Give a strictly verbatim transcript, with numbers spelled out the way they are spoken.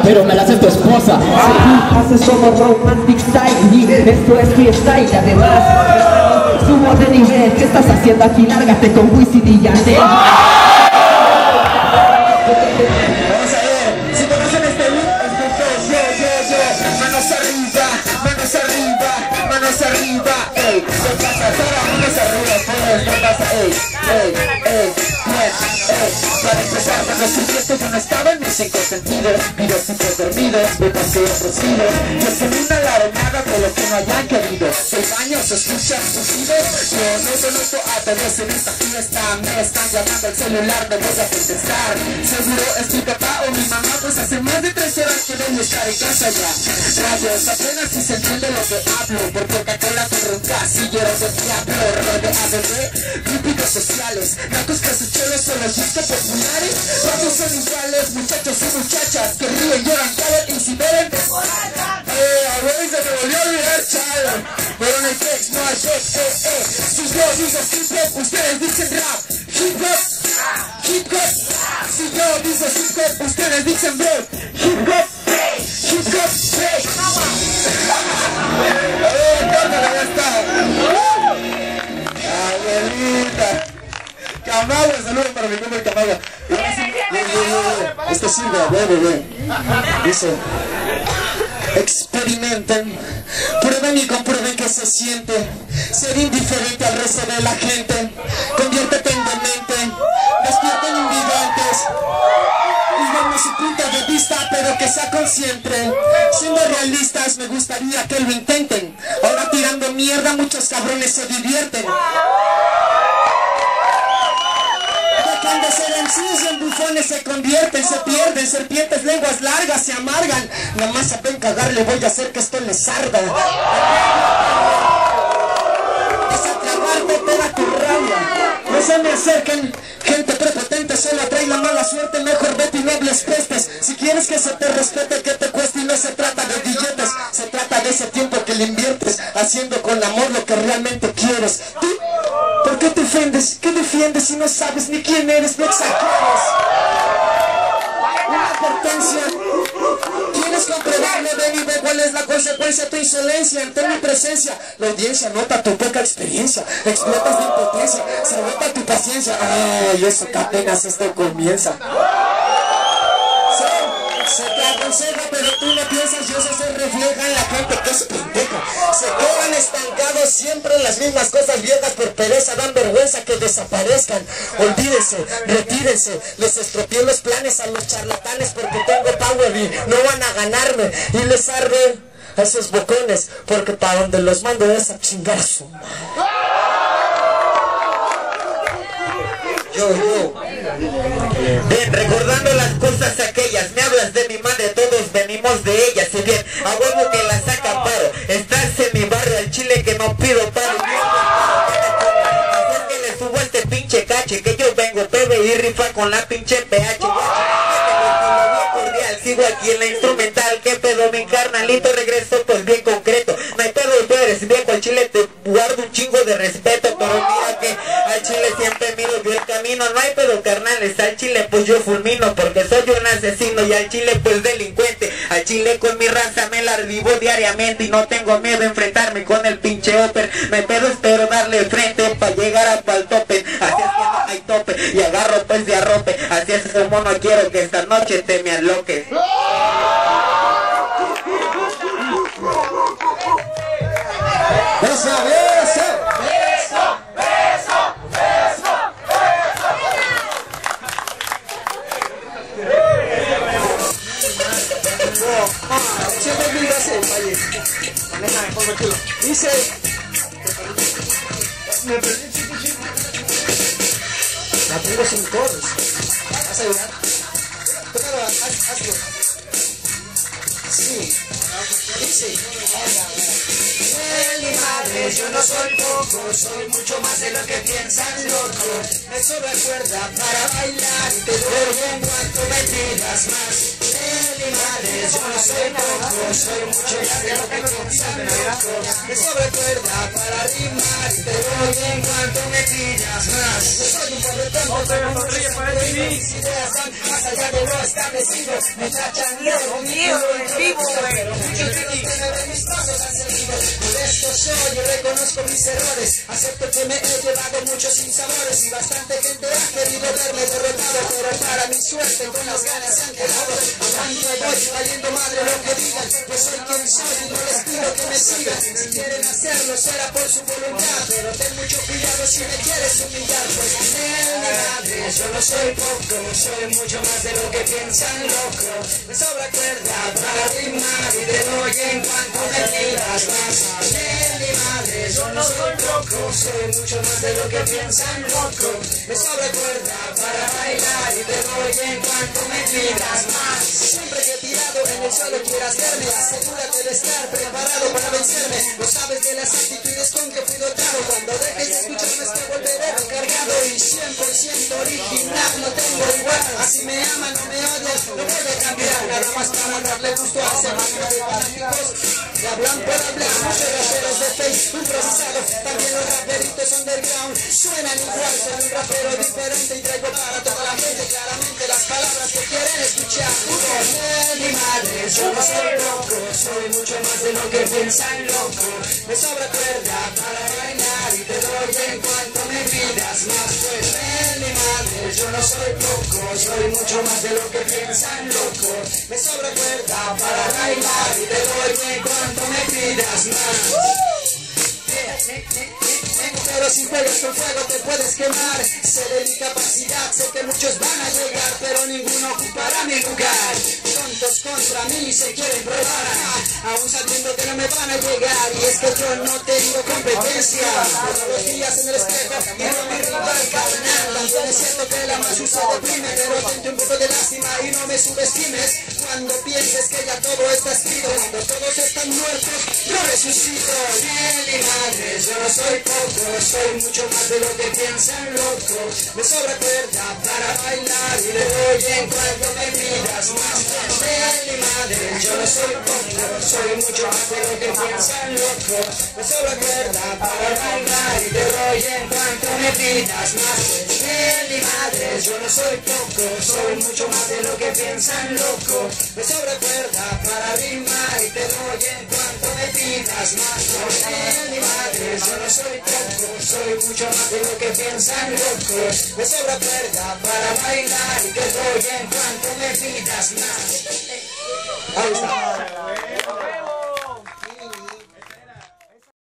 pero me la haces tu esposa. Haces como romantic side y esto es fiesta y además subo de nivel. ¿Qué estás haciendo aquí? Lárgate con Wisin y Yandel. Vamos a ver, si conocen este beat, es porque yo, yo, yo, manos arriba, manos arriba, manos arriba, ey, ¿qué pasa? Ahora manos arriba, pues, ¿qué pasa? Ey, ey, ey, bien, ey, para empezar, cuando esto yo no estaba en mis cinco sentidos, vivo siempre dormido, me pasé otros giros, yo soy una laronada de lo que no hayan querido, del baño se escuchan fusiles, yo no conozco a todos en esta fiesta, me están llamando al celular, me voy a contestar, seguro es mi papá o mi mamá, pues hace más de tres horas que debo estar en casa ya. Rayos, apenas si se entiende lo que hablo, por Coca-Cola con un casilleros del diablo, rodeado de típicos sociales, nacos que sus cholos son los discos populares, todos son iguales, muchachos y muchachas, que ríen, lloran, caen y si beben, eh, a ver, se me volvió a olvidar, chalo, pero no hay flex, no hay flex, eh, eh, si yo digo hip hop, ustedes dicen rap, hip hop, hip hop, si yo digo hip hop, ustedes dicen break, hip hop, hip hop, break. A ver, córtale, ya está. Abuelita. Camagua, saludos para mi compa Camagua. Esto sirve, ve, bebé. Dice, experimenten, prueben y comprueben que se siente ser indiferente al resto de la gente. Conviértete en demente, despierten invidentes y denme su punto de vista, pero que sea consciente. Siendo realistas, me gustaría que lo intenten. Ahora tirando mierda, muchos cabrones se divierten. Dejan de ser M Cs y en bufones se convierten, se pierden, serpientes, lenguas largas, se amargan. Nada más saben cagar, le voy a hacer que esto les arda. Toda tu rabia, no se me acerquen, gente prepotente solo atrae la mala suerte, mejor vete y no hables pestes. Si quieres que se te respete, que te cueste, y no se trata de billetes, se trata de ese tiempo que le inviertes, haciendo con amor lo que realmente quieres. ¿Tú? ¿Por qué te ofendes? ¿Qué defiendes si no sabes ni quién eres? No exageres. Una advertencia. ¿Quieres comprobarlo? Ven y ve cuál es la consecuencia de tu insolencia ante mi presencia. La audiencia nota tu poca experiencia, explotas de impotencia, se agota tu paciencia. Ay, eso que apenas esto comienza. Se te aconseja, pero tú no piensas, y eso se refleja en la gente que es pendeja. Se quedan estancados siempre en las mismas cosas viejas por pereza, dan vergüenza que desaparezcan. Olvídense, retírense, les estropeé los planes a los charlatanes porque tengo power y no van a ganarme. Y les arde a esos bocones porque para donde los mando es a chingar a su madre. Yo, yo. Bien, recordando las cosas aquellas, me hablas de mi madre, todos venimos de ella. Si bien a huevo que la saca paro, estás en mi barrio al chile que no pido paro. Así que le subo este pinche cache, que yo vengo P B y rifa con la pinche P H. Cordial, sigo aquí en la instrumental. ¿Qué pedo, mi carnalito? Regreso pues bien concreto. No hay pedo, tú eres viejo, al chile te guardo un chingo de respeto, pero mira que al chile siempre miro bien el camino. No hay pedo, carnales, al chile pues yo fulmino porque soy un asesino y al chile pues delincuente. Al chile con mi raza me la vivo diariamente y no tengo miedo de enfrentarme con el pinche Oper. Me pedo, espero darle frente para llegar hasta el tope. Así es que no hay tope y agarro pues de arrope. Así es como no quiero que esta noche te me aloques. Beso, beso, beso, beso, beso, beso. Siempre vivo así, oye. Manéjame, pongo chulo. Dice. Me perdí, chico, chico. La tengo sin codos. ¿Vas a ayudar? Tócalo, haz, hazlo. Sí. Dice. Mi madre, yo no soy poco, soy mucho más de lo que piensan locos. Me sobra cuerda para bailar, te doy en cuanto me pidas más. mi madre, yo no soy poco, soy mucho más de lo que piensan loco. Me sobra cuerda para rimar y te doy en cuanto me pidas más. Yo soy un pobre tonto, pero no ríe para ti. Mis ideas van más allá de lo establecido. Me tachan loco, mío, en vivo, pero muchos de los que me ven mis pasos han seguido. Modesto soy y reconozco mis errores. Acepto que me he llevado muchos sinsabores y bastante gente ha querido verme derrotado, pero para mi suerte con las ganas se han quedado. Aguanto voy, valiendo madre lo que digan. Yo soy quien soy y no les pido que me sigan. Si quieren hacerlo será por su voluntad, pero ten mucho cuidado si me quieres humillar. Pues en mi madre yo no soy poco, soy mucho más de lo que piensan loco. Me sobra cuerda para rimar y te doy en cuanto me pidas más. En mi madre yo no soy poco, soy mucho más de lo que piensan loco. Me sobra cuerda para bailar y te doy en cuanto me pidas más. Siempre que he tirado en el suelo quieras verme, asegúrate de estar preparado para vencerme. No sabes de las actitudes con que fui dotado. Cuando dejes de escucharme es que volveré recargado y cien por ciento original, no tengo igual. Así me aman, no me odian, no puedo cambiar. Nada más para darle gusto a ese máquina de fanáticos que hablan por hablar. Muchos raperos de Facebook improvisado, también los raperitos underground suenan igual. Soy un rapero diferente y traigo para toda la gente claramente las palabras que quieren escuchar. Con mi madre yo no soy loco, soy mucho más de lo que piensan loco. Me sobra cuerda para bailar y te doy en cuanto me pidas más. Pues en mi madre yo no soy loco, soy mucho más de lo que piensan loco. Me sobra cuerda para bailar y te doy en cuanto me pidas más. Pero si juegas con fuego te puedes quemar. Sé de mi capacidad, sé que muchos van a llegar, pero ninguno ocupará mi lugar. Tontos contra mí se quieren probar, aún sabiendo que no me van a llegar. Y es que yo no tengo competencia. Todos los días en el espejo miro a mi rival carnal. También es cierto que la más usa deprime, pero tente un poco de lástima y no me subestimes. Cuando pienses que ya todo está escrito, cuando todos están muertos, yo resucito. Bien, mi madre, yo no soy poco, soy mucho más de lo que piensan loco. Me sobra cuerda para bailar y le doy en cuanto me pidas más. Bien, mi madre, yo no soy poco, soy mucho más de lo que piensan loco. Me sobra cuerda para bailar y te doy en cuanto me pidas más. Bien, mi madre, yo no soy poco, soy mucho más de lo que piensan loco. Me sobra cuerda para rimar y te doy en cuanto me pidas más. Bien, mi madre, yo no soy poco, soy mucho más de lo que piensan loco. Me sobra cuerda para bailar y te doy en cuanto me pidas más. Ahí está.